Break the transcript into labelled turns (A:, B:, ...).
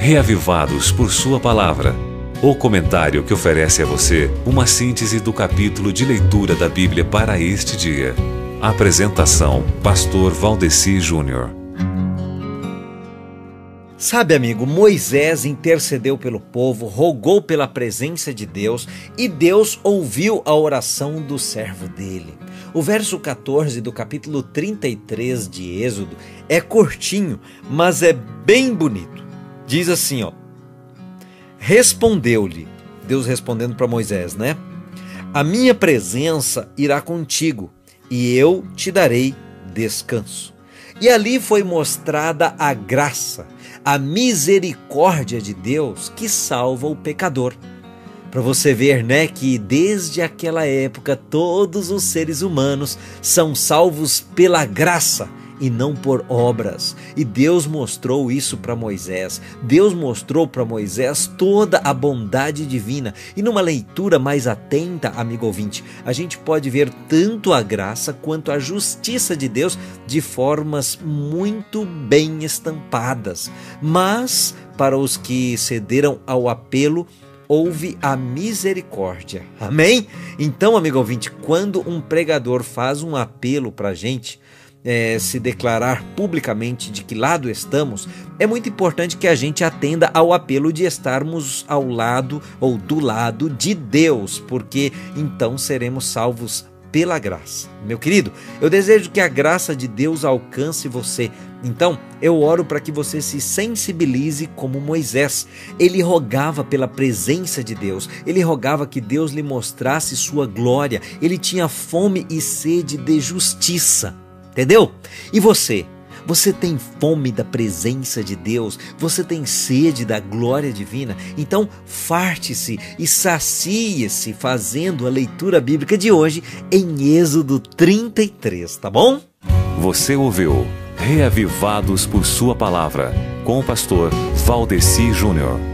A: Reavivados por Sua Palavra. O comentário que oferece a você uma síntese do capítulo de leitura da Bíblia para este dia. Apresentação: Pastor Valdeci Júnior.
B: Sabe, amigo, Moisés intercedeu pelo povo, rogou pela presença de Deus e Deus ouviu a oração do servo dele. O verso 14 do capítulo 33 de Êxodo é curtinho, mas é bem bonito. Diz assim, respondeu-lhe, Deus respondendo para Moisés, né? A minha presença irá contigo e eu te darei descanso. E ali foi mostrada a graça, a misericórdia de Deus que salva o pecador. Para você ver, né, que desde aquela época todos os seres humanos são salvos pela graça e não por obras. E Deus mostrou isso para Moisés. Deus mostrou para Moisés toda a bondade divina. E numa leitura mais atenta, amigo ouvinte, a gente pode ver tanto a graça quanto a justiça de Deus de formas muito bem estampadas. Mas para os que cederam ao apelo, houve a misericórdia. Amém? Então, amigo ouvinte, quando um pregador faz um apelo para a gente se declarar publicamente de que lado estamos, é muito importante que a gente atenda ao apelo de estarmos ao lado ou do lado de Deus, porque então seremos salvos pela graça. Meu querido, eu desejo que a graça de Deus alcance você. Então, eu oro para que você se sensibilize como Moisés. Ele rogava pela presença de Deus. Ele rogava que Deus lhe mostrasse sua glória. Ele tinha fome e sede de justiça. Entendeu? E você? Você tem fome da presença de Deus? Você tem sede da glória divina? Então, farte-se e sacie-se fazendo a leitura bíblica de hoje em Êxodo 33, tá bom?
A: Você ouviu Reavivados por Sua Palavra, com o pastor Valdeci Júnior.